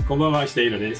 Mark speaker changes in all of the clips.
Speaker 1: こんばんは、下井です。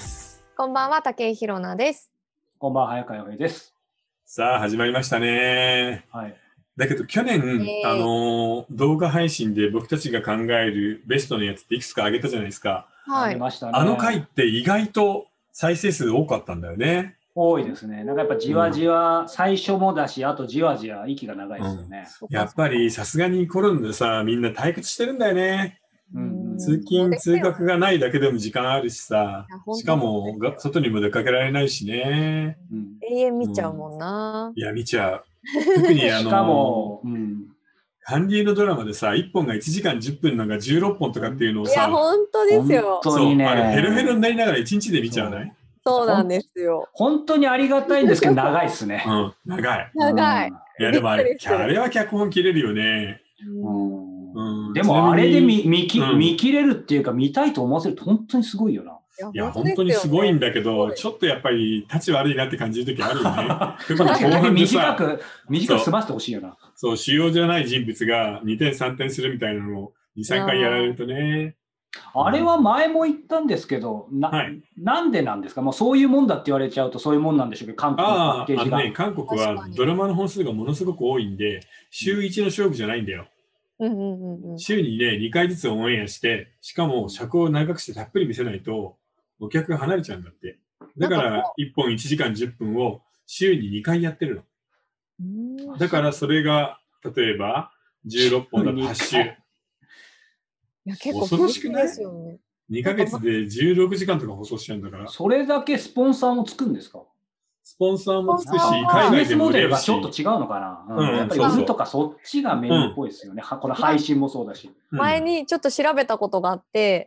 Speaker 2: こんばんは、武井宏奈です。
Speaker 3: こんばんは、早川洋平です。
Speaker 1: さあ、始まりましたね。
Speaker 3: はい。
Speaker 1: だけど、去年、動画配信で僕たちが考えるベストのやつっていくつか上げたじゃないですか。
Speaker 2: はい。
Speaker 3: ありましたね。
Speaker 1: あの回って意外と再生数多かったんだよね。
Speaker 3: 多いですね。なんかやっぱじわじわ、最初もだし、あとじわじわ息が長いですよね。
Speaker 1: やっぱりさすがにコロナでさ、みんな退屈してるんだよね。通勤、通学がないだけでも時間あるしさ、しかも外にも出かけられないしね。
Speaker 2: 永遠見ちゃうもんな。
Speaker 1: いや、見ちゃう。特に
Speaker 3: しかも、
Speaker 1: 韓流のドラマでさ、1本が1時間10分なんか16本とかっていうのをさ、
Speaker 2: いや、本当ですよ。
Speaker 3: 本当にね。
Speaker 1: そう、あれヘロヘロになりながら1日で見ちゃうね。
Speaker 2: そうなんですよ。
Speaker 3: 本当にありがたいんですけど、長いっすね。
Speaker 1: 長い。
Speaker 2: 長い。
Speaker 1: いや、でもあれは脚本切れるよね。
Speaker 3: でもあれで見切れるっていうか、見たいと思わせると本当にすごいよな。
Speaker 1: いや、本当にすごいんだけど、ちょっとやっぱり立ち悪いなって感じる時あるよね。
Speaker 3: 確かに短く済ませてほしいよな。
Speaker 1: そう、主要じゃない人物が2点3点するみたいなのを2、3回やられるとね。
Speaker 3: あれは前も言ったんですけど、なんでなんですか？もうそういうもんだって言われちゃうとそういうもんなんでしょうけど、韓国のパッケージが。
Speaker 1: 韓国はドラマの本数がものすごく多いんで、週1の勝負じゃないんだよ。週にね、2回ずつオンエアして、しかも尺を長くしてたっぷり見せないと、お客が離れちゃうんだって。だから1本1時間10分を週に2回やってるの。だからそれが、例えば16本だと8週。
Speaker 2: いや、結構
Speaker 1: 恐ろしくない？ 2 ヶ月で16時間とか放送しちゃうんだから。
Speaker 3: それだけスポンサーもつくんですか？
Speaker 1: スポンサーもつくし、海外でも
Speaker 3: モデルがちょっと違うのかな。やっぱり売るとかそっちがメインっぽいですよね。この配信もそうだし。
Speaker 2: 前にちょっと調べたことがあって、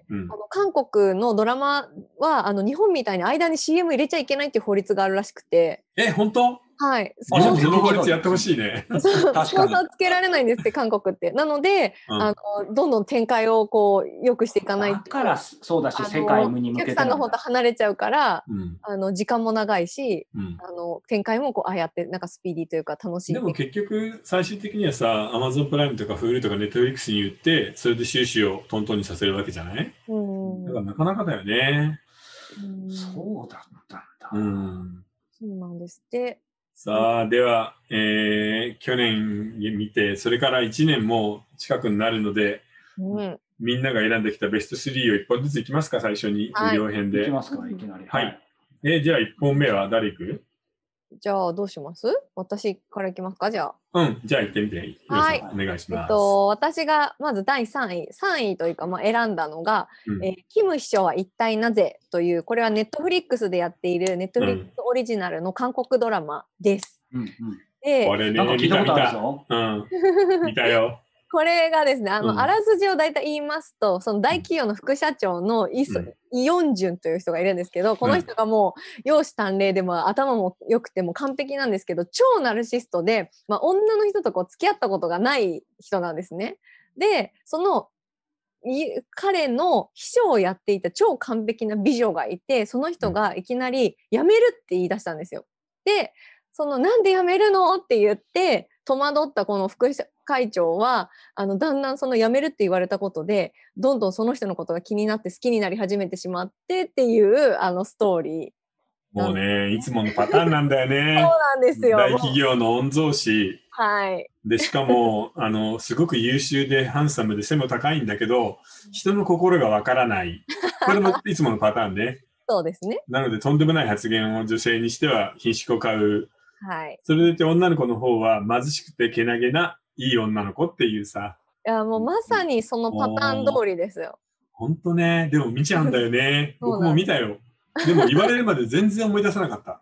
Speaker 2: 韓国のドラマは日本みたいに間に CM 入れちゃいけないっていう法律があるらしくて。
Speaker 1: 本当？
Speaker 2: はい。
Speaker 1: 日本その法律やってほしいね。
Speaker 2: スポンサーつけられないんですって、韓国って。なので、どんどん展開をこう良くしていかないと。
Speaker 3: だからそうだし、世界に向けて。
Speaker 2: お客さんが本当離れちゃうから、時間も長いし、展開もこうああやってなんかスピーディーというか楽しい。
Speaker 1: でも結局最終的にはさ、Amazon プライムとか Hulu とか Netflix に言って、それで収支をトントンにさせるわけじゃない？だからなかなかだよね。
Speaker 3: そうだったんだ。
Speaker 2: そうなんですって。
Speaker 1: さあ、では、去年見て、それから1年も近くになるので、みんなが選んできたベスト3を1本ずついきますか、最初に、無料編で。
Speaker 3: いきますか、いきなり。
Speaker 1: はい。じゃあ1本目は誰いく？
Speaker 2: じゃあどうします？私からいきますか、じゃ
Speaker 1: あ。じゃあ行ってみて。はい。お願いします。
Speaker 2: 私がまず第3位というか、選んだのが、キム秘書は一体なぜという、これはネットフリックスでやっているネットフリックスオリジナルの韓国ドラマです。
Speaker 1: これね、見たよ。
Speaker 2: これがですね、あらすじを大体言いますと、その大企業の副社長のイ・ヨンジュンという人がいるんですけど、この人がもう容姿端麗でも頭も良くても完璧なんですけど、超ナルシストで、女の人とこう付き合ったことがない人なんですね。で、その彼の秘書をやっていた超完璧な美女がいて、その人がいきなり辞めるって言い出したんですよ。で、なんで辞めるのって言って戸惑ったこの副会長はだんだん辞めるって言われたことでどんどんその人のことが気になって好きになり始めてしまってっていうストーリー。
Speaker 1: もうね、いつものパターンなんだよね。
Speaker 2: そうなんですよ。
Speaker 1: 大企業の御曹司。
Speaker 2: はい。
Speaker 1: で、しかも、すごく優秀でハンサムで背も高いんだけど、人の心がわからない。これもいつものパターンね。
Speaker 2: そうですね。
Speaker 1: なので、とんでもない発言を女性にしては品種を買う。
Speaker 2: はい。
Speaker 1: それでいて女の子の方は貧しくてけなげないい女の子っていうさ。
Speaker 2: いや、もうまさにそのパターン通りですよ。
Speaker 1: ほんとね。でも見ちゃうんだよね。僕も見たよ。でも言われるまで全然思い出さなかった。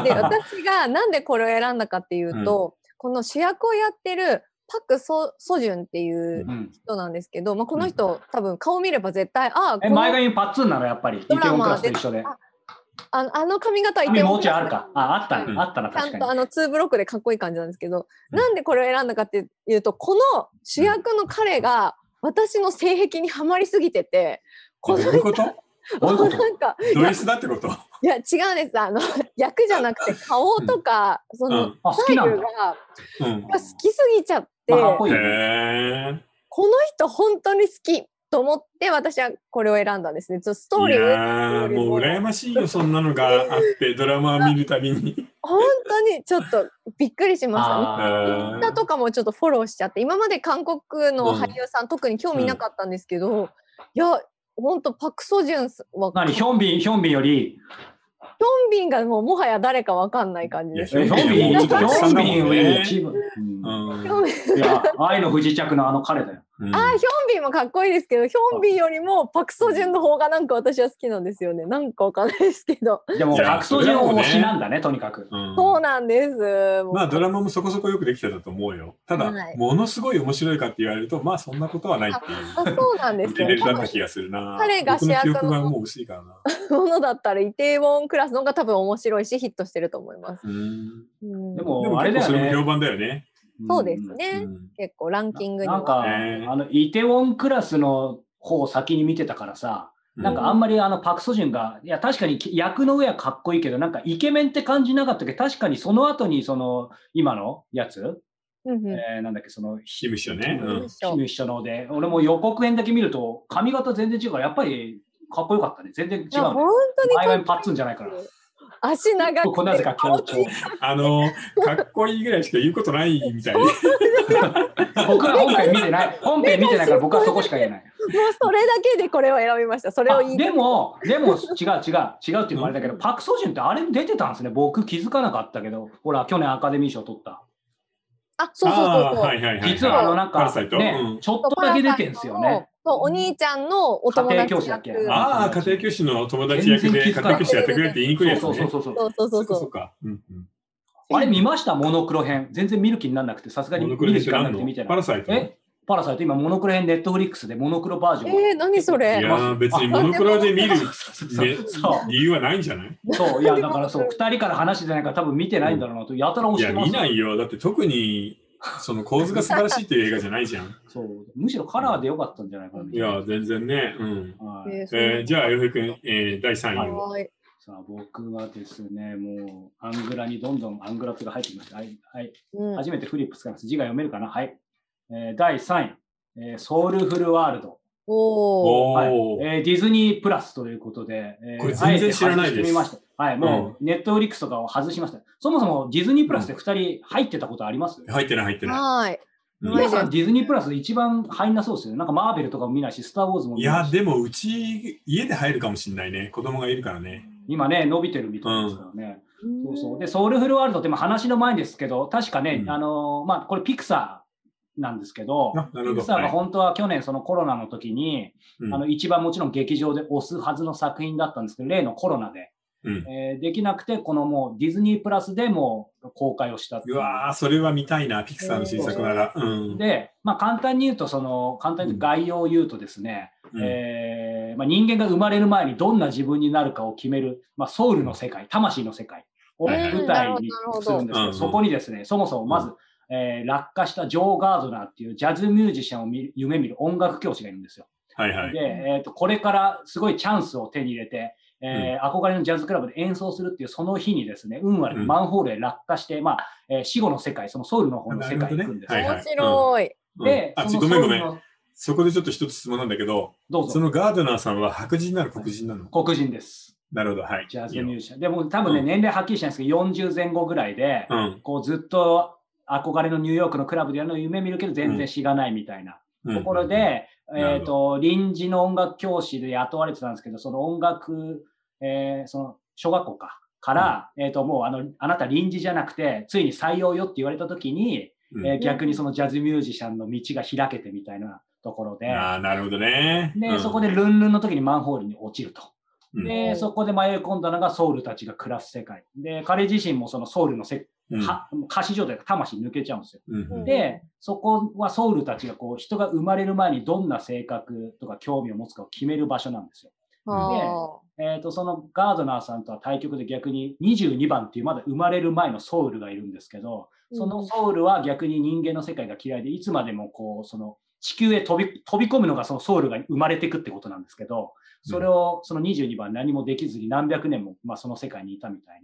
Speaker 2: で、私がなんでこれを選んだかっていうと、この主役をやってるパク・ソジュンっていう人なんですけど、この人多分顔見れば絶対、
Speaker 3: 前髪パッツンなのやっぱり。
Speaker 2: ドラマで
Speaker 3: 一緒で。
Speaker 2: あの髪型は
Speaker 3: イテウォンクラス。もうちょいあるか。あったな、確かに。
Speaker 2: ちゃんと2ブロックでかっこいい感じなんですけど、なんでこれを選んだかっていうと、この主役の彼が私の性癖にはまりすぎてて、
Speaker 1: どういうこと？
Speaker 2: なんか
Speaker 1: ド S だってこと？
Speaker 2: いや違うんです。役じゃなくて顔とか、そのスタイルが好きすぎちゃって、この人本当に好きっと思って私はこれを選んだんですね。ストーリー。
Speaker 1: いやー、もう羨ましいよ、そんなのがあってドラマを見るたびに。
Speaker 2: 本当にちょっとびっくりしました。インスタとかもちょっとフォローしちゃって、今まで韓国の俳優さん、特に興味なかったんですけど、いや本当パク・ソジュンは
Speaker 3: ヒョンビンより
Speaker 2: ヒョンビンがもはや誰かわかんない感じです。
Speaker 3: ヒョンビンは一番。いや、愛の不時着の彼だよ。
Speaker 2: ヒョンビンもかっこいいですけど、ヒョンビンよりもパク・ソジュンの方がなんか私は好きなんですよね。なんかわかんないですけど。
Speaker 3: でもパク・ソジュン推しなんだね、とにかく。
Speaker 2: そうなんです。
Speaker 1: まあドラマもそこそこよくできてたと思うよ。ただ、ものすごい面白いかって言われると、まあそんなことはないっていう。
Speaker 2: そうなんです
Speaker 1: レベルだった気がするな。
Speaker 2: 彼が主役
Speaker 1: の記憶がもう薄いからな。
Speaker 2: ものだったらイテウォンクラスの方が多分面白いしヒットしてると思います。
Speaker 3: でもあれだよね。
Speaker 1: それも評判だよね。
Speaker 2: そうですね。結構ランキングに
Speaker 3: なんかイテウォンクラスの方を先に見てたからさ、なんかあんまりパク・ソジュンが、いや確かに役の上はかっこいいけど、なんかイケメンって感じなかったけど、確かにその後に今のやつ、なんだっけ、
Speaker 1: シム秘書ね。
Speaker 3: シム秘書ので、俺も予告編だけ見ると髪型全然違うから、やっぱりかっこよかったね。全然違う、ね。
Speaker 2: 本当に
Speaker 3: 前髪パッツンじゃないから。
Speaker 2: 足長くて
Speaker 3: なぜか強調。
Speaker 1: かっこいいぐらいしか言うことないみたいに。
Speaker 3: 僕は本編見てない。本編見てないから僕はそこしか言えない。
Speaker 2: もうそれだけでこれを選びました。それを言い
Speaker 3: でも違うっていうのもあれだけど、パク・ソジュンってあれ出てたんですね。僕気づかなかったけど、ほら去年アカデミー賞取った。
Speaker 2: そう。
Speaker 3: 実はなんかね、ちょっとだけ出てんすよね。
Speaker 2: お兄ちゃんのお友達
Speaker 3: 家庭教師だっけ。
Speaker 1: 家庭教師の友達役で家庭教師やってくれって言いに来るやつね。
Speaker 2: そう
Speaker 1: か。
Speaker 3: あれ見ました？モノクロ編。全然見る気にならなくて、さすがに見る時間なくて見てない。
Speaker 1: パラサイト。
Speaker 3: パラサイト今モノクロ編ネットフリックスでモノクロバージョン。
Speaker 2: 何それ。
Speaker 1: いや別にモノクロで見る理由はないんじゃない？
Speaker 3: そういやだから2人から話してないから多分見てないんだろうなとやたら押してます。
Speaker 1: いや見ないよ。だって特にその構図が素晴らしいっていう映画じゃないじゃん。
Speaker 3: そうむしろカラーでよかったんじゃないかな。
Speaker 1: いや全然ね。じゃあ洋平君第3位を。
Speaker 3: さあ僕はですね、もうアングラにどんどんアングラとが入ってきました。はい、初めてフリップ使います。字が読めるかな。はい。第3位、ソウルフルワールド。ディズニープラスということで、
Speaker 1: これ全然知らないです。
Speaker 3: はい、もうネットフリックスとかを外しました。そもそもディズニープラスで2人入ってたことあります？
Speaker 1: 入ってない。
Speaker 3: 皆さんディズニープラス一番入んなそうですよね。なんかマーベルとかも見ないし、スター・ウォーズも見ないし。
Speaker 1: いや、でもうち家で入るかもしれないね。子供がいるからね。
Speaker 3: 今ね、伸びてるみたいですからね。そう。で、ソウルフルワールドって話の前ですけど、確かね、これピクサーなんですけど、ピクサーが本当は去年そのコロナの時に、一番もちろん劇場で推すはずの作品だったんですけど、例のコロナで。できなくて、このもうディズニープラスでも公開をした。
Speaker 1: うわー、それは見たいな、ピクサーの新作なら。
Speaker 3: で、簡単に言うと、簡単に概要を言うとですね、人間が生まれる前にどんな自分になるかを決める、ソウルの世界、魂の世界を舞台にするんですけど、そこにですね、そもそもまず、落下したジョー・ガードナーっていうジャズミュージシャンを夢見る音楽教師がいるんですよ。で、これからすごいチャンスを手に入れて、憧れのジャズクラブで演奏するっていうその日にですね、運悪くマンホールへ落下して、死後の世界、そのソウルの方の世界に行くんです。
Speaker 2: 面白い。
Speaker 1: で、ごめん。そこでちょっと一つ質問なんだけど、そのガードナーさんは白人なの黒人なの？
Speaker 3: 黒人です。
Speaker 1: なるほど、はい。
Speaker 3: ジャズミュージシャン。でも多分ね、年齢はっきりしないんですけど、40前後ぐらいで、こうずっと憧れのニューヨークのクラブでやるのを夢見るけど、全然しがないみたいなところで、臨時の音楽教師で雇われてたんですけど、その音楽、その小学校から、もうあなた臨時じゃなくて、ついに採用よって言われたときに、逆にそのジャズミュージシャンの道が開けてみたいなところで、
Speaker 1: なるほどね。
Speaker 3: で、そこでルンルンの時にマンホールに落ちると。で、そこで迷い込んだのがソウルたちが暮らす世界。で、彼自身もそのソウルの仮死状態で魂抜けちゃうんですよ。で、そこはソウルたちがこう人が生まれる前にどんな性格とか興味を持つかを決める場所なんですよ。で、そのガードナーさんとは対局で逆に22番っていうまだ生まれる前のソウルがいるんですけど、そのソウルは逆に人間の世界が嫌いで、いつまでもこうその地球へ飛び込むのがそのソウルが生まれていくってことなんですけど、それをその22番何もできずに何百年もその世界にいたみたいな、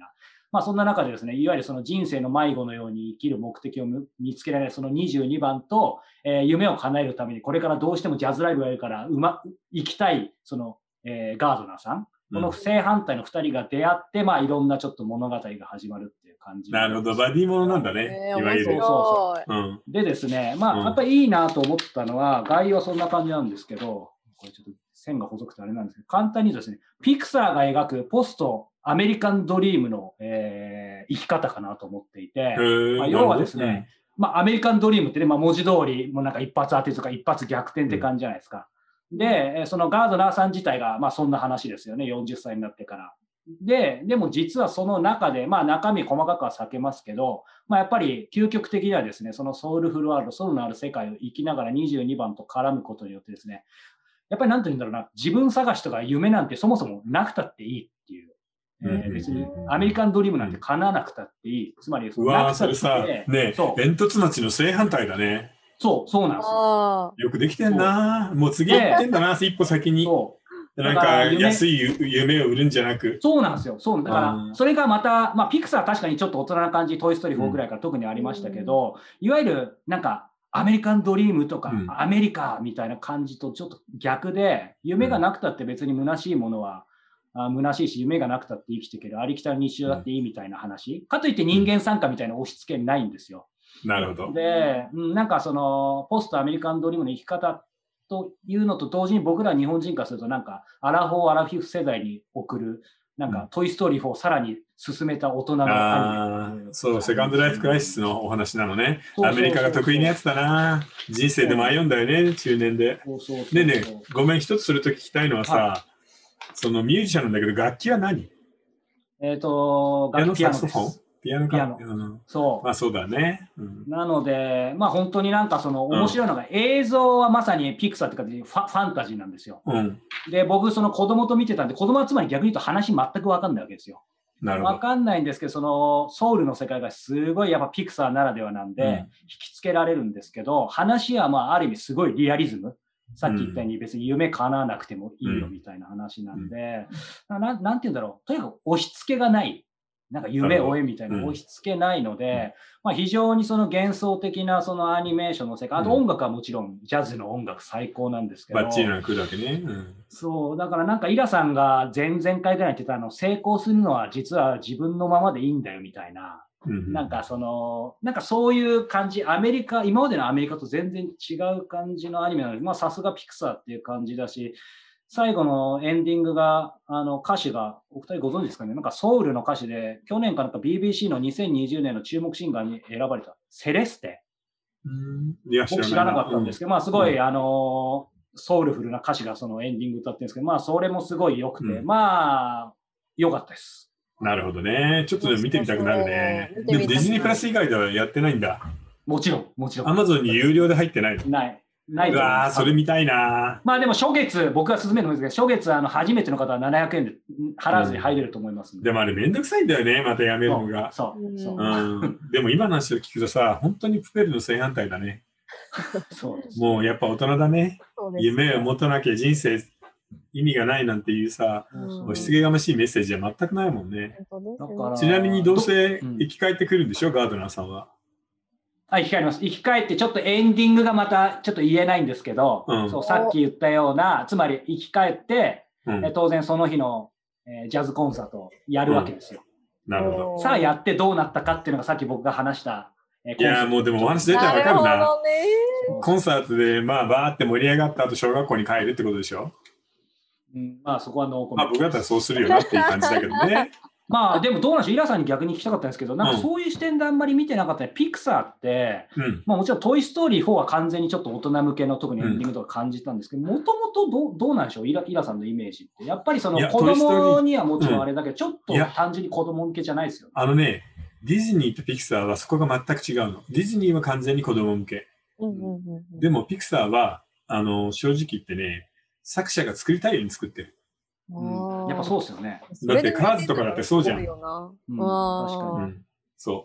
Speaker 3: まあそんな中でですね、いわゆるその人生の迷子のように生きる目的を見つけられるその22番と、夢を叶えるためにこれからどうしてもジャズライブをやるから行きたいその、ガードナーさん、この正反対の2人が出会って、まあいろんなちょっと物語が始まるっていう感じ。
Speaker 1: なるほど、バディものなんだね、いわゆる。
Speaker 3: そう。でですね、まあやっぱりいいなと思ったのは、概要はそんな感じなんですけど、これちょっと線が細くてあれなんですけど、簡単に言うとですね、ピクサーが描くポストアメリカンドリームの、生き方かなと思っていて、まあ、要はですね、まあ、アメリカンドリームってね、まあ、文字通り、もうなんか一発当てとか一発逆転って感じじゃないですか。で、そのガードナーさん自体が、まあそんな話ですよね、40歳になってから。でも実はその中で、まあ中身細かくは避けますけど、まあやっぱり究極的にはですね、そのソウルフルワールド、ソウルのある世界を生きながら22番と絡むことによってですね、やっぱりなんて言うんだろうな、自分探しとか夢なんてそもそもなくたっていいっていう。別にアメリカンドリームなんて叶わなくたっていい。つまり、
Speaker 1: うわー、それさ、ね、煙突町の正反対だね。
Speaker 3: そうなんですよ。
Speaker 1: よくできてんな。もう次行ってんだな、一歩先に。なんか安い夢を売るんじゃなく。
Speaker 3: そうなんですよ。そう。だから、それがまた、まあ、ピクサーは確かにちょっと大人な感じ、トイ・ストーリー4ぐらいから特にありましたけど、いわゆる、なんか、アメリカンドリームとか、アメリカみたいな感じとちょっと逆で、夢がなくたって別に虚しいものは、虚しいし、夢がなくたって生きていける、ありきたり日常だっていいみたいな話。かといって人間参加みたいな押し付けないんですよ。
Speaker 1: なるほど。
Speaker 3: で、なんかその、ポストアメリカンドリームの生き方というのと同時に僕ら日本人からするとなんか、アラフォー、アラフィフ世代に送る、なんか、トイ・ストーリー4をさらに進めた大人の
Speaker 1: アニメ。そう、セカンドライフ・クライシスのお話なのね。アメリカが得意なやつだな。人生で迷うんだよね、中年で。ねえねえ、ごめん、一つそれと聞きたいのはさ、そのミュージシャンなんだけど、楽器は何？
Speaker 3: 楽器ピアノです。
Speaker 1: ピアノか。
Speaker 3: そう。
Speaker 1: まあそうだね。
Speaker 3: なので、まあ本当になんかその面白いのが、映像はまさにピクサーっていうかファンタジーなんですよ。で、僕その子供と見てたんで、子供はつまり逆に言うと話全くわかんないわけですよ。わかんないんですけど、そのソウルの世界がすごいやっぱピクサーならではなんで、引きつけられるんですけど、話はまあある意味すごいリアリズム。さっき言ったように別に夢叶わなくてもいいよみたいな話なんで、なんて言うんだろう。とにかく押し付けがない。なんか夢を追えみたいな押し付けないので、まあ非常にその幻想的なそのアニメーションの世界、あと音楽はもちろんジャズの音楽最高なんですけど。
Speaker 1: バッチリな来るわけね。
Speaker 3: そう、だからなんかイラさんが前々回ぐらい言ってた成功するのは実は自分のままでいいんだよみたいな。なんかそういう感じ、今までのアメリカと全然違う感じのアニメなので、まあさすがピクサーっていう感じだし、最後のエンディングが、歌手が、お二人ご存知ですかね、なんかソウルの歌手で、去年かなんか BBC の2020年の注目シンガーに選ばれた、セレステ。僕知らなかったんですけど、まあすごい、ソウルフルな歌詞がそのエンディング歌ってるんですけど、まあそれもすごい良くて、まあ、良かったです。
Speaker 1: なるほどね。ちょっと見てみたくなるね。でもディズニープラス以外ではやってないんだ。
Speaker 3: もちろん。
Speaker 1: アマゾンに有料で入ってないの？
Speaker 3: ない。
Speaker 1: うわー、それ見たいな。
Speaker 3: まあでも初月、僕が勧めるんですけど、初月初めての方は700円で払わずに入れると思いますん
Speaker 1: で。でもあれめんどくさいんだよね、またやめるのが。
Speaker 3: そう。
Speaker 1: でも今の話を聞くとさ、本当にプペルの正反対だね。
Speaker 3: そうです。
Speaker 1: もうやっぱ大人だね。夢を持たなきゃ人生意味がないなんていうさ、押し付けがましいメッセージは全くないもんね。ちなみにどうせ生き返ってくるんでしょ、ガードナーさんは。
Speaker 3: 生き返ります。生き返ってちょっとエンディングがまたちょっと言えないんですけど、そうさっき言ったような、つまり生き返って、当然その日の、ジャズコンサートをやるわけですよ。
Speaker 1: なるほど。
Speaker 3: さあやってどうなったかっていうのがさっき僕が話した。
Speaker 1: いやもうでもお話大体わかるな。コンサートでまあバーって盛り上がった後小学校に帰るってことでしょ。
Speaker 3: まあそこはノーコメント。
Speaker 1: まあ僕だったらそうするよなっていう感じだけどね。
Speaker 3: まあでもどうなんでしょう、イラさんに逆に聞きたかったんですけど、なんかそういう視点であんまり見てなかったね。ピクサーって、まあもちろんトイ・ストーリー4は完全にちょっと大人向けの特にエンディングとか感じたんですけど、もともとどうなんでしょう、イラさんのイメージって。やっぱりその子供にはもちろんあれだけど、ちょっと単純に子供向けじゃないですよね。
Speaker 1: ディズニーとピクサーはそこが全く違うの。ディズニーは完全に子供向け。でもピクサーは、正直言ってね、作者が作りたいように作ってる。
Speaker 3: やっぱそうですよね。
Speaker 1: だってカーズとかだってそうじゃん。
Speaker 3: 確かに。
Speaker 1: そう。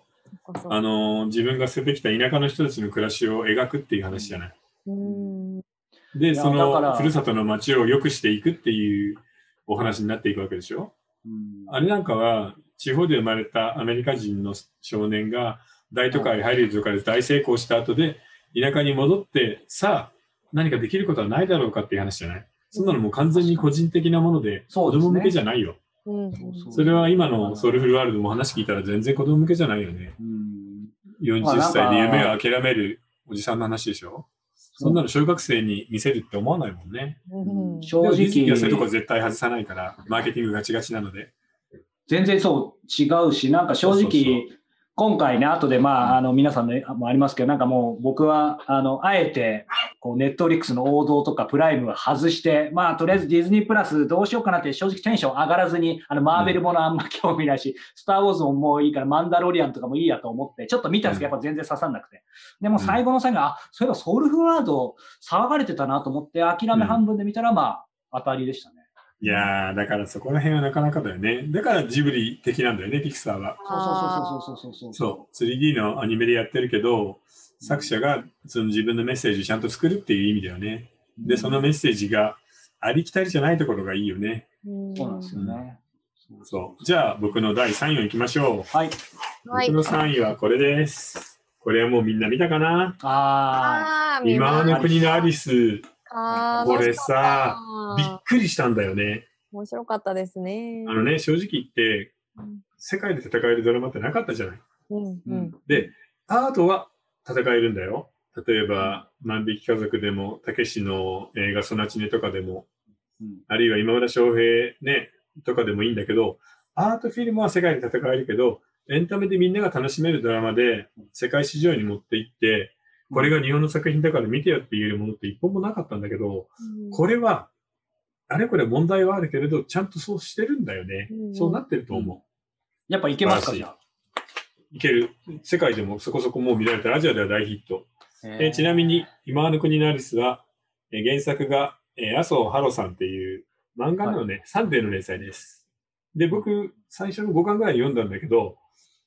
Speaker 1: 自分が捨ててきた田舎の人たちの暮らしを描くっていう話じゃない。で、そのふるさとの町を良くしていくっていうお話になっていくわけでしょ。あれなんかは、 地方で生まれたアメリカ人の少年が大都会、ハリウッドとかで大成功した後で田舎に戻ってさあ何かできることはないだろうかっていう話じゃない。そんなのもう完全に個人的なもので子供向けじゃないよ。それは今のソウルフルワールドも話聞いたら全然子供向けじゃないよね。40歳で夢を諦めるおじさんの話でしょ。そんなの小学生に見せるって思わないもんね。正直。ディズニーはそういうとこ絶対外さないから、マーケティングガチガチなので。
Speaker 3: 全然そう違うし、なんか正直、今回ね、後で皆さんのもありますけど、なんかもう僕は、あえて、ネットフリックスの王道とかプライムは外して、とりあえずディズニープラスどうしようかなって正直テンション上がらずに、マーベルものあんま興味ないし、スターウォーズももういいから、マンダロリアンとかもいいやと思って、ちょっと見たんですけど、やっぱ全然刺さんなくて。でも最後の最後、そういえばソウルフルワールド騒がれてたなと思って、諦め半分で見たら、当たりでしたね。
Speaker 1: いやー、だからそこら辺はなかなかだよね。だからジブリ的なんだよね、ピクサーは。そう。3D のアニメでやってるけど、作者がその自分のメッセージをちゃんと作るっていう意味だよね。で、そのメッセージがありきたりじゃないところがいいよね。
Speaker 3: そうなんですよね。
Speaker 1: そう。じゃあ、僕の第3位をいきましょう。
Speaker 3: はい。
Speaker 1: 僕の3位はこれです。これはもうみんな見たかな？今の国のアリス。これさ、びっくりしたんだよね。
Speaker 2: 面白かったですね。
Speaker 1: 正直言って、世界で戦えるドラマってなかったじゃない。で、アートは戦えるんだよ。例えば、万引き家族でも、たけしの映画ソナチネとかでも、あるいは今村翔平ね、とかでもいいんだけど、アートフィルムは世界で戦えるけど、エンタメでみんなが楽しめるドラマで世界市場に持っていって、これが日本の作品だから見てよって言えるものって一本もなかったんだけど、これは、あれこれ問題はあるけれど、ちゃんとそうしてるんだよね。そうなってると思う。
Speaker 3: やっぱいけますか、じゃあ。
Speaker 1: いける。世界でもそこそこもう見られた。アジアでは大ヒット。ちなみに、今の国のアリスは、原作が、麻生ハロさんっていう漫画のね、サンデーの連載です。で、僕、最初の5巻ぐらい読んだんだけど、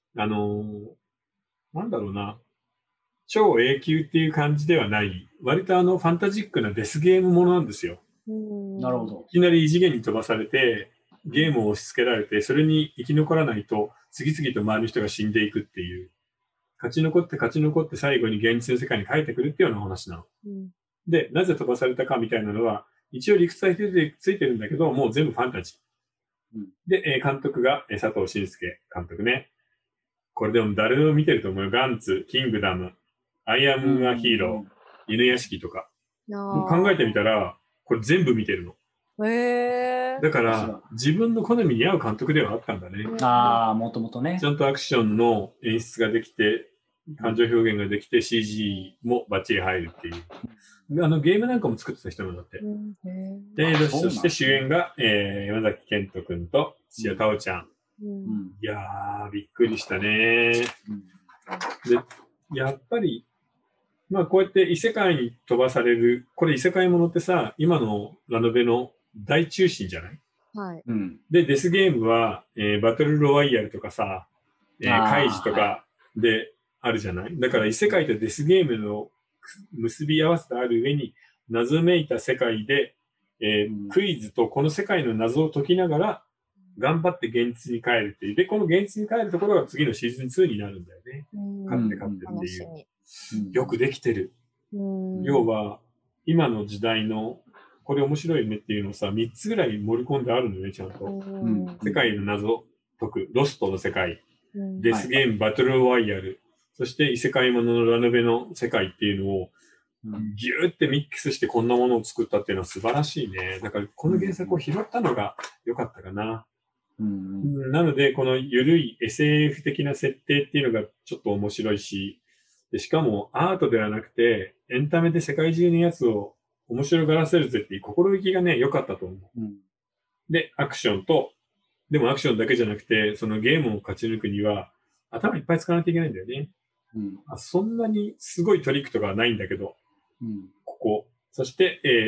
Speaker 1: なんだろうな。超永久っていう感じではない、割とファンタジックなデスゲームものなんですよ。
Speaker 3: なるほど。
Speaker 1: いきなり異次元に飛ばされて、ゲームを押し付けられて、それに生き残らないと、次々と周りの人が死んでいくっていう、勝ち残って最後に現実の世界に帰ってくるっていうような話なの。で、なぜ飛ばされたかみたいなのは、一応理屈はついてるんだけど、もう全部ファンタジー。で、監督が佐藤慎介監督ね。これでも誰でも見てると思うよ。ガンツ、キングダム、アイアム・ア・ヒーロー、犬屋敷とか。考えてみたら、これ全部見てるの。だから、自分の好みに合う監督ではあったんだね。
Speaker 3: もともとね。
Speaker 1: ちゃんとアクションの演出ができて、感情表現ができて、CG もバッチリ入るっていう。ゲームなんかも作ってた人なんだって。で、そして主演が、山崎賢人君と土屋太鳳ちゃん。いやー、びっくりしたね。で、やっぱり、こうやって異世界に飛ばされる、これ異世界ものってさ、今のラノベの大中心じゃない？
Speaker 2: はい。
Speaker 1: で、デスゲームは、バトルロワイヤルとかさ、カイジとかであるじゃない？だから異世界とデスゲームの結び合わせてある上に、謎めいた世界で、クイズとこの世界の謎を解きながら、頑張って現実に帰るっていう。で、この現実に帰るところが次のシーズン2になるんだよね。勝ってっていう。よくできてる。要は、今の時代の、これ面白いねっていうのをさ、3つぐらい盛り込んであるのよね、ちゃんと。世界の謎解く、ロストの世界、デスゲーム、バトルロワイヤル、そして異世界もののラノベの世界っていうのを、ギューってミックスしてこんなものを作ったっていうのは素晴らしいね。だからこの原作を拾ったのが良かったかな。なので、この緩い SF 的な設定っていうのがちょっと面白いし、でしかもアートではなくて、エンタメで世界中のやつを面白がらせるぜっていう心意気がね、良かったと思う。で、アクションと、でもアクションだけじゃなくて、そのゲームを勝ち抜くには、頭いっぱい使わなきゃいけないんだよね。そんなにすごいトリックとかはないんだけど、ここ。そして、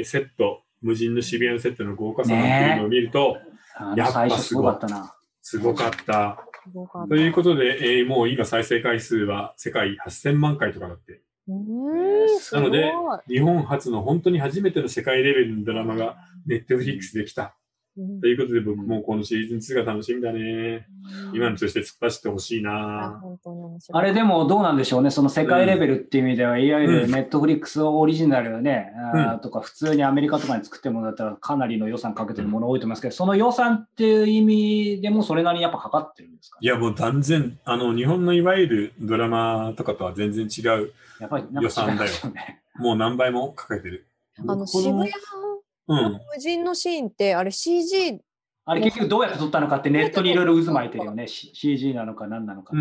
Speaker 1: セット、無人の渋谷のセットの豪華さっていうのを見ると、やっぱすごかったな。すごかった。ということで、もう今再生回数は世界8000万回とかだって。なので、日本初の本当に初めての世界レベルのドラマがネットフリックスできた。 ということで僕もこのシーズン2が楽しみだね。今のとして突っ走ってほしいな。
Speaker 3: あれでもどうなんでしょうね。その世界レベルっていう意味では、いわゆるネットフリックスオリジナルね、とか普通にアメリカとかに作ってもらったらかなりの予算かけてるもの多いと思いますけど、その予算っていう意味でもそれなりにやっぱかかってるんですか？
Speaker 1: いやもう断然、日本のいわゆるドラマとかとは全然違う予算だよ。もう何倍もかけてる。
Speaker 2: 渋谷無人のシーンって、あれ CG、
Speaker 3: あれ結局どうやって撮ったのかってネットにいろいろ渦巻いてるよね。CG なのか何なのか。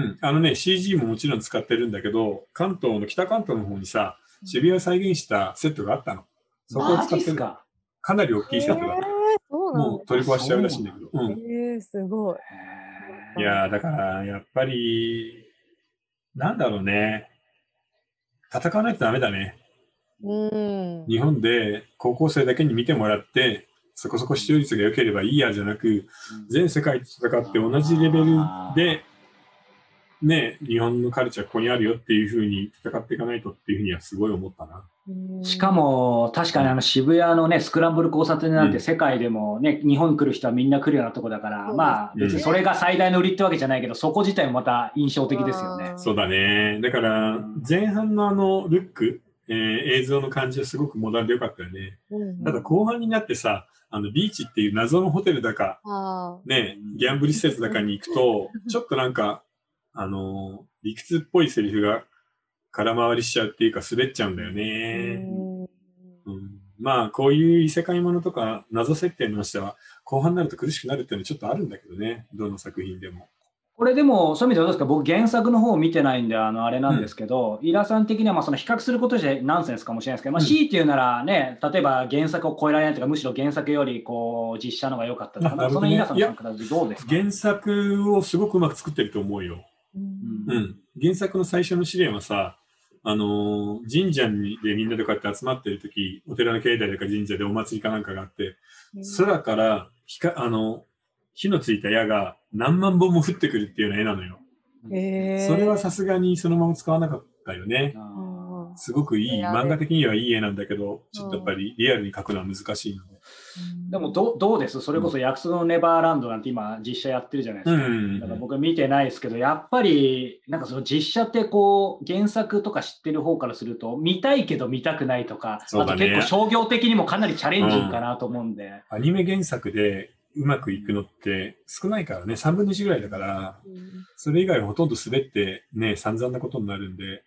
Speaker 1: CG ももちろん使ってるんだけど、北関東の方にさ、渋谷を再現したセットがあったの。そこを使ってる。かなり大きいセットだった。もう取り壊しちゃうらしいんだけど。
Speaker 2: すごい。
Speaker 1: いやだからやっぱり、なんだろうね。戦わないとダメだね。日本で高校生だけに見てもらって、そこそこ視聴率が良ければいいやじゃなく、全世界と戦って同じレベルで、ね、日本のカルチャーここにあるよっていう風に戦っていかないとっていう風にはすごい思ったな。
Speaker 3: しかも確かに渋谷のね、スクランブル交差点なんて世界でもね、日本来る人はみんな来るようなとこだから、まあ別にそれが最大の売りってわけじゃないけど、そこ自体もまた印象的ですよね。
Speaker 1: そうだね。だから前半のルック、映像の感じはすごくモダンでよかったよね。ただ後半になってさ、ビーチっていう謎のホテルだか、ね、ギャンブル施設だかに行くと、ちょっとなんか、理屈っぽいセリフが空回りしちゃうっていうか滑っちゃうんだよね。まあ、こういう異世界ものとか謎設定の話は、後半になると苦しくなるっていうのはちょっとあるんだけどね。どの作品でも。
Speaker 3: これでも、そういう意味ではどうですか？僕原作の方を見てないんで、あれなんですけど、イラさん的にはその比較することじゃナンセンスかもしれないですけど、強いて言うならね、例えば原作を超えられないというか、むしろ原作より実写の方が良かったとか、そのイラさんの感覚でどうですか？
Speaker 1: 原作をすごくうまく作ってると思うよ。原作の最初の試練はさ、神社でみんなでこうやって集まってるとき、お寺の境内とか神社でお祭りかなんかがあって、空から火のついた矢が何万本も降ってくるっていうような絵なのよ。それはさすがにそのまま使わなかったよね。すごくいい、漫画的にはいい絵なんだけど、ちょっとやっぱりリアルに描くのは難しいので。
Speaker 3: でもどうですそれこそ約束のネバーランドなんて今実写やってるじゃないですか。だから僕見てないですけど、やっぱりなんかその実写って原作とか知ってる方からすると見たいけど見たくないとか、あと結構商業的にもかなりチャレンジングかなと思うんで。
Speaker 1: アニメ原作でうまくいくのって少ないからね、3分の1ぐらいだから、それ以外はほとんど滑ってね、散々なことになるんで。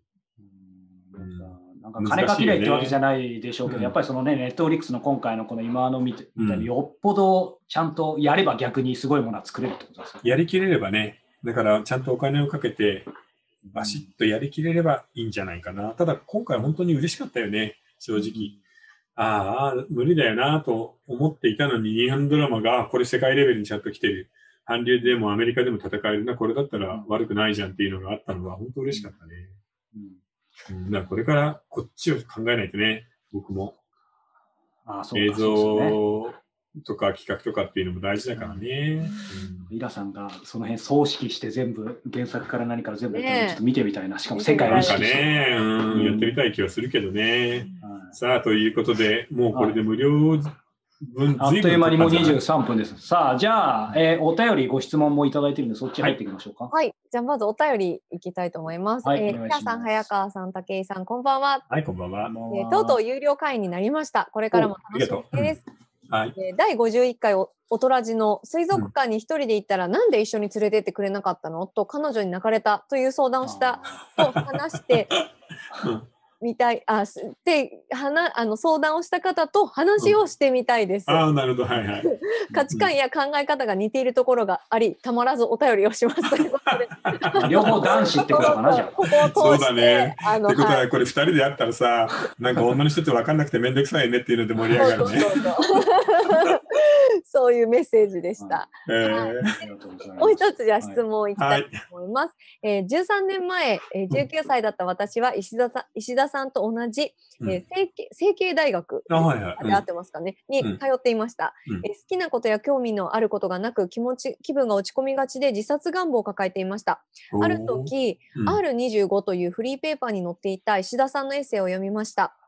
Speaker 3: なんか金かけないってわけじゃないでしょうけど、やっぱりそのね、ネットフリックスの今回のこの今のみたいによっぽどちゃんとやれば逆にすごいものは作れるってことですか？
Speaker 1: やりきれればね、だからちゃんとお金をかけて、バシッとやりきれればいいんじゃないかな。ただ今回本当に嬉しかったよね、正直。無理だよなと思っていたのに、日本ドラマがこれ世界レベルにちゃんと来てる。韓流でもアメリカでも戦えるな、これだったら悪くないじゃんっていうのがあったのは本当嬉しかったね。だからこれからこっちを考えないとね、僕も。映像とか企画とかっていうのも大事だからね。
Speaker 3: イラさんがその辺総指揮して全部、原作から何から全部ちょっと見てみたいな。しかも世界を意識して。
Speaker 1: なんかね、やってみたい気はするけどね。さあ、ということで、もうこれで無料分、
Speaker 3: あっという間にもう23分です。さあ、じゃあ、お便りご質問もいただいてるんで、そっち入っていきましょうか。
Speaker 2: はい。じゃあ、まずお便りいきたいと思います。皆さん、早川さん、武井さん、こんばんは。
Speaker 1: はい、こんばんは。
Speaker 2: とうとう有料会員になりました。これからも楽しみです。第51回おとらじの水族館に一人で行ったらなんで一緒に連れてってくれなかったのと彼女に泣かれたという相談をしたと話してみたい相談をした方と話をしてみたいです。
Speaker 1: なるほど、はいはい。
Speaker 2: 価値観や考え方が似ているところがあり、たまらずお便りをしますということで。
Speaker 3: 両方男子ってことかなじゃあ。
Speaker 1: そうだね。ってことはこれ2人でやったらさ、なんか女の人って分かんなくてめんどくさいねっていうので盛り上がるね。
Speaker 2: そういうメッセージでした。もう一つじゃあ質問いきたいと思います。13年前、19歳だった私は石田さんと同じ成蹊大学で合ってますかねに通っていました。好きなことや興味のあることがなく気分が落ち込みがちで自殺願望を抱えていました。ある時 R25 というフリーペーパーに載っていた石田さんのエッセイを読みました。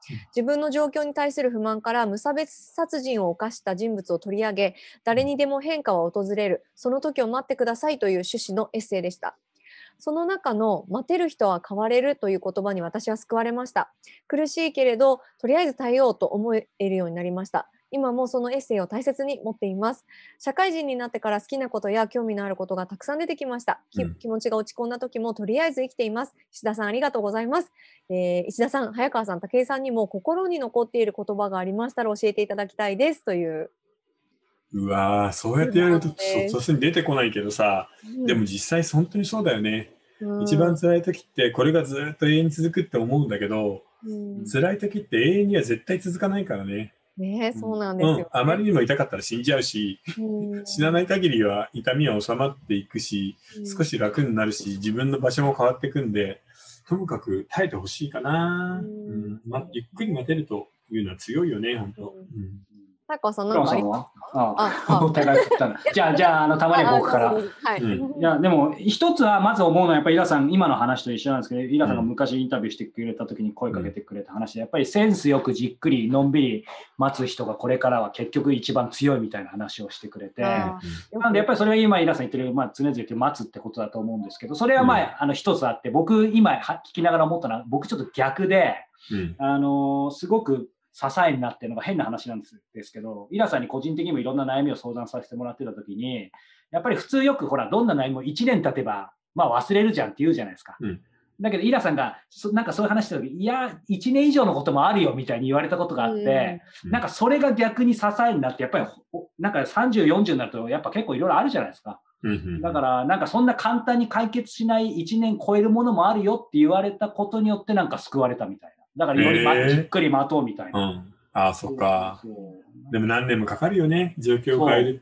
Speaker 2: 自分の状況に対する不満から無差別殺人を犯した人物を取り上げ、誰にでも変化は訪れる、その時を待ってくださいという趣旨のエッセイでした。その中の待てる人は変われるという言葉に私は救われました。苦しいけれど、とりあえず耐えようと思えるようになりました。今もそのエッセイを大切に持っています。社会人になってから好きなことや興味のあることがたくさん出てきました。気持ちが落ち込んだ時もとりあえず生きています。石田さんありがとうございます。石田さん、早川さん、武井さんにも心に残っている言葉がありましたら教えていただきたいですという。
Speaker 1: うわー、そうやってやると突然出てこないけどさ、でも実際本当にそうだよね。一番辛い時ってこれがずっと永遠に続くって思うんだけど、辛い時って永遠には絶対続かないからね。
Speaker 2: ね、そうなんですよ、ね。
Speaker 1: あまりにも痛かったら死んじゃうし、死なない限りは痛みは収まっていくし、少し楽になるし、自分の場所も変わっていくんで、ともかく耐えてほしいかな。ゆっくり待てるというのは強いよね、本当。
Speaker 2: 早川さん、なんかあります
Speaker 3: か？お互い振ったな。じゃあ、たまには僕から。いや、でも、一つはまず思うのは、やっぱりイラさん、今の話と一緒なんですけど、イラさんが昔インタビューしてくれた時に声かけてくれた話で、やっぱりセンスよくじっくり、のんびり待つ人がこれからは結局一番強いみたいな話をしてくれて、なので、やっぱりそれは今、イラさん言ってる、常々言ってる待つってことだと思うんですけど、それは一つあって、僕、今聞きながら思ったのは、僕ちょっと逆で、すごく、支えになってるのが変な話なんですけど、イラさんに個人的にもいろんな悩みを相談させてもらってた時に、やっぱり普通よくほら、どんな悩みも1年経てば、忘れるじゃんって言うじゃないですか。だけど、イラさんがなんかそういう話した時、いや、1年以上のこともあるよみたいに言われたことがあって、なんかそれが逆に支えになって、やっぱりなんか30、40になると、やっぱ結構いろいろあるじゃないですか。だから、なんかそんな簡単に解決しない1年超えるものもあるよって言われたことによってなんか救われたみたいな。だからよりじっくり待とうみたいな。
Speaker 1: ああ、そっか。でも何年もかかるよね、状況を変えるって。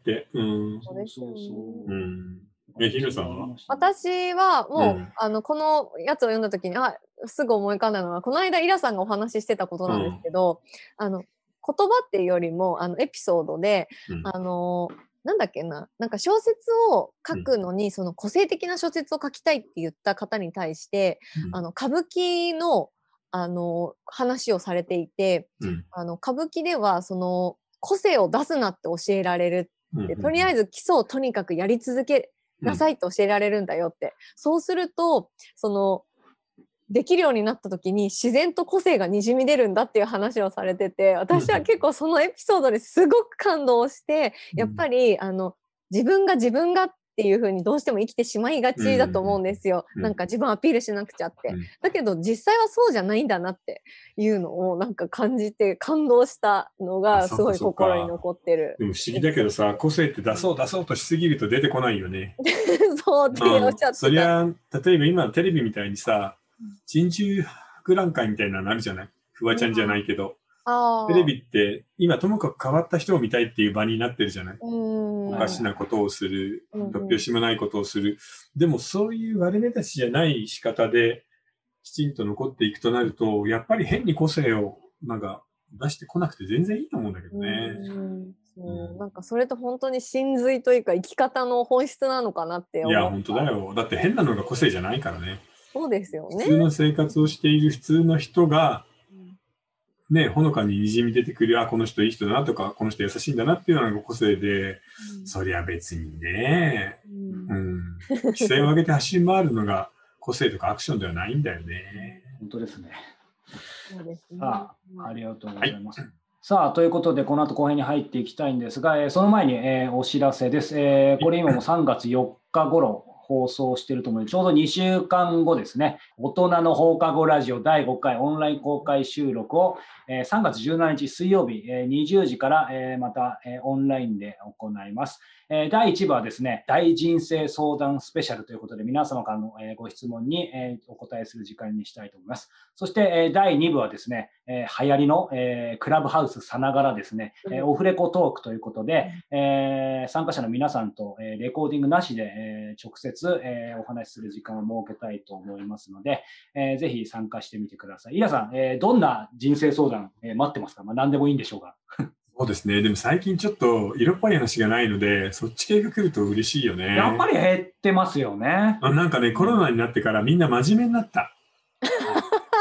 Speaker 1: ヒロさんは？
Speaker 2: 私はもう、このやつを読んだ時にすぐ思い浮かんだのは、この間イラさんがお話ししてたことなんですけど、言葉っていうよりもエピソードで、なんだっけな、なんか小説を書くのに、その個性的な小説を書きたいって言った方に対して、歌舞伎の話をされていて、歌舞伎ではその個性を出すなって教えられるって、とりあえず基礎をとにかくやり続けなさいって教えられるんだよって、そうするとそのできるようになった時に自然と個性がにじみ出るんだっていう話をされてて、私は結構そのエピソードですごく感動して、やっぱり自分がっていう風にどうしても生きてしまいがちだと思うんですよ。なんか自分アピールしなくちゃって。だけど実際はそうじゃないんだなっていうのをなんか感じて感動したのがすごい心に残ってる。
Speaker 1: でも不思議だけどさ、個性って出そうとしすぎると出てこないよね。
Speaker 2: そうっておっしゃってた。
Speaker 1: そりゃ、例えば今テレビみたいにさ、珍獣博覧会みたいなのあるじゃない。フワちゃんじゃないけど。テレビって今ともかく変わった人を見たいっていう場になってるじゃない。おかしなことをする、突拍子もないことをする。でもそういう悪目立ちじゃない仕方できちんと残っていくとなると、やっぱり変に個性をなんか出してこなくて全然いいと思うんだけどね。
Speaker 2: なんかそれと本当に真髄というか生き方の本質なのかなって思う。
Speaker 1: いや本当だよ。だって変なのが個性じゃないからね。
Speaker 2: そうですよね。
Speaker 1: 普通の生活をしている普通の人がね、ほのかににじみ出てくる、この人いい人だなとか、この人優しいんだなっていうのが個性で、そりゃ別にね、規制を上げて走り回るのが個性とかアクションではないんだよね。
Speaker 3: 本当ですね。ありがとうございます。さあ、ということで、この後後編に入っていきたいんですが、その前に、お知らせです。これ今も3月4日頃、放送していると思うので、ちょうど2週間後ですね、大人の放課後ラジオ第5回オンライン公開収録を3月17日水曜日20時からまたオンラインで行います。第1部はですね、大人生相談スペシャルということで、皆様からのご質問にお答えする時間にしたいと思います。そして第2部はですね、流行りのクラブハウスさながらですね、オフレコトークということで、参加者の皆さんとレコーディングなしで直接お話しする時間を設けたいと思いますので、ぜひ参加してみてください。イラさん、どんな人生相談待ってますか？何でもいいんでしょうか？
Speaker 1: そうですね。でも最近ちょっと色っぽい話がないので、そっち系が来ると嬉しいよね。
Speaker 3: やっぱり減ってますよね。
Speaker 1: なんかね、コロナになってからみんな真面目になった。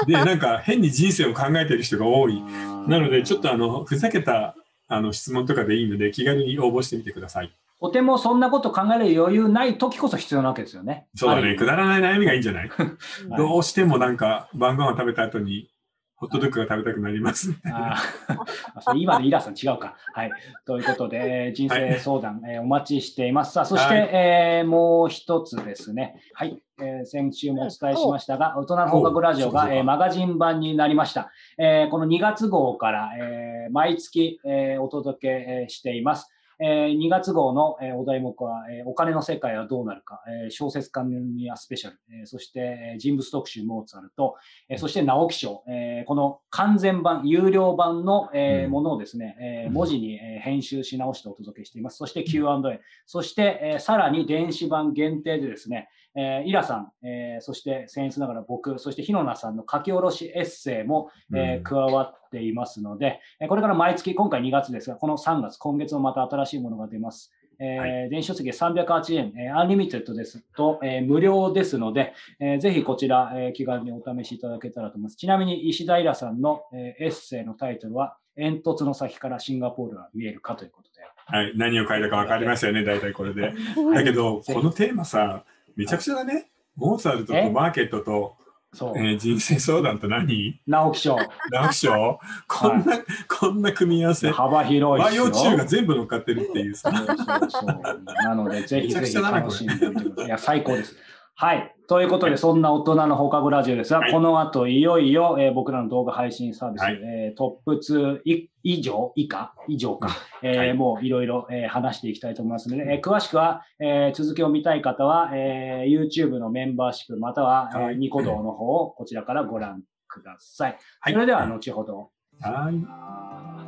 Speaker 1: で、なんか変に人生を考えてる人が多い。なので、ちょっとふざけた質問とかでいいので、気軽に応募してみてください。
Speaker 3: とてもそんなこと考える余裕ない時こそ必要なわけですよね。
Speaker 1: そうだね。くだらない悩みがいいんじゃないどうしてもなんか晩ご飯食べた後にホットドッグが食べたくなります。
Speaker 3: 今のイラさん違うか。はい。ということで、人生相談、お待ちしています。さあ、そして、もう一つですね。はい。先週もお伝えしましたが、大人の放課後ラジオが、マガジン版になりました。この2月号から、毎月、お届けしています。2月号のお題目は、お金の世界はどうなるか、小説家にスペシャル、そして人物特集モーツァルト、そして直木賞、この完全版、有料版のものをですね、文字に編集し直してお届けしています。そして Q&A、そしてさらに電子版限定でですね、イラさん、そして僭越ながら僕、そして日野名さんの書き下ろしエッセイも、加わっていますので、これから毎月、今回2月ですが、この3月、今月もまた新しいものが出ます。電子書籍308円、アンリミテッドですと、無料ですので、ぜひこちら、気軽にお試しいただけたらと思います。ちなみに石田イラさんの、エッセイのタイトルは、煙突の先からシンガポールは見えるかということで。
Speaker 1: はい、何を書いたか分かりましたよね、大体これで。だけど、このテーマさ、めちゃくちゃだね。モーツァルトとマーケットと、人生相談と何？
Speaker 3: 直木賞。
Speaker 1: 直木賞こんな組み合わせ。
Speaker 3: 幅広い
Speaker 1: 和洋中が全部乗っかってるっていうさ。
Speaker 3: なので、ぜひぜひ楽しんでみてください。いや、最高です。はい。ということで、そんな大人の放課後ラジオですが、この後、いよいよ、僕らの動画配信サービス、トップ2以上か、もういろいろ話していきたいと思いますので、詳しくは、続きを見たい方は、YouTube のメンバーシップ、または、ニコ動の方をこちらからご覧ください。それでは、後ほど。
Speaker 1: はい。